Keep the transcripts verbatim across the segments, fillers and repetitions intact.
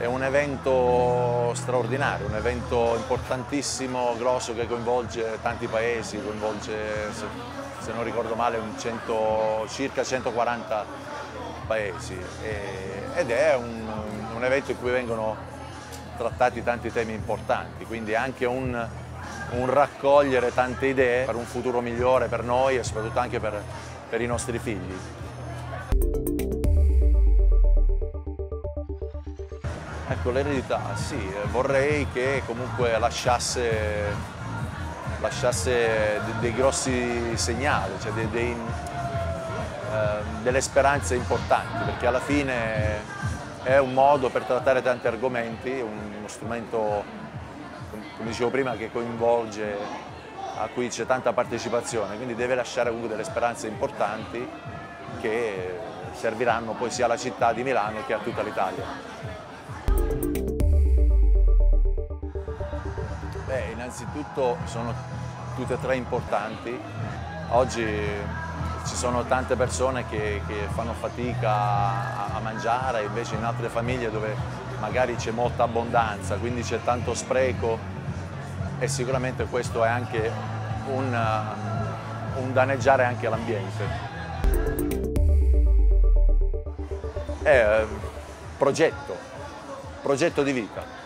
è un evento straordinario, un evento importantissimo, grosso, che coinvolge tanti paesi, coinvolge, se, se non ricordo male, un cento, circa centoquaranta paesi e, ed è un, un evento in cui vengono trattati tanti temi importanti, quindi è anche un, un raccogliere tante idee per un futuro migliore per noi e soprattutto anche per, per i nostri figli. Ecco, l'eredità, sì, vorrei che comunque lasciasse, lasciasse dei grossi segnali, cioè dei, dei, eh, delle speranze importanti, perché alla fine è un modo per trattare tanti argomenti, uno strumento, come dicevo prima, che coinvolge, a cui c'è tanta partecipazione, quindi deve lasciare comunque delle speranze importanti che serviranno poi sia alla città di Milano che a tutta l'Italia. Beh, innanzitutto sono tutte e tre importanti. Oggi ci sono tante persone che, che fanno fatica a, a mangiare, invece in altre famiglie dove magari c'è molta abbondanza, quindi c'è tanto spreco e sicuramente questo è anche un, un danneggiare anche l'ambiente. È progetto, progetto di vita.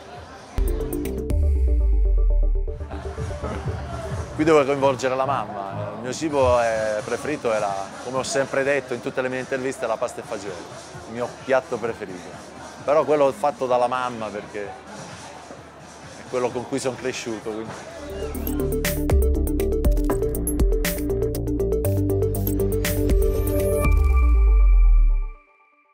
Qui devo coinvolgere la mamma. Il mio cibo preferito era, come ho sempre detto in tutte le mie interviste, la pasta e fagioli, il mio piatto preferito. Però quello fatto dalla mamma perché è quello con cui sono cresciuto. Quindi.